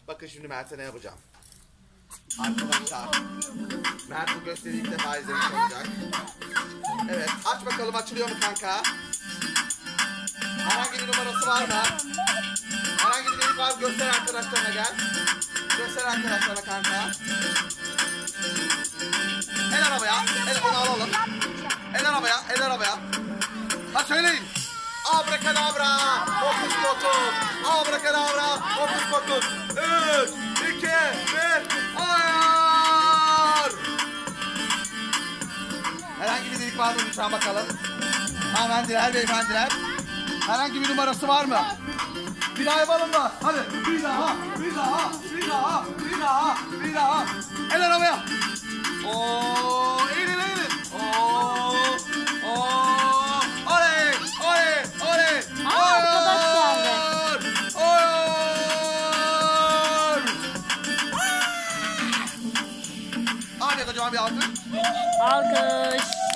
Bakın şimdi Mert'e ne yapacağım. Arkadaşlar. Mert bu gösteriyi ilk defa izlemiş olacak. Evet, aç bakalım, açılıyor mu kanka? Herhangi bir numarası var mı? Herhangi bir delik var mı? Göster arkadaşlarına, gel. Göster arkadaşlarına kanka. El arabaya. Onu alalım. El arabaya. Ha söyleyin. Abrakadabra. Hokus pokus. Abrakadabra. Hokus pokus. 3, 2, 1. Hayır. Herhangi bir delik var mı lütfen bakalım. Hanımefendiler, beyefendiler. Herhangi bir numarası var mı? Bir daha yapalım mı? Hadi. Bir daha. El arabaya. Eğilin. Oley. Arkadaş geldi. Hadi kocaman bir alkış. Alkış.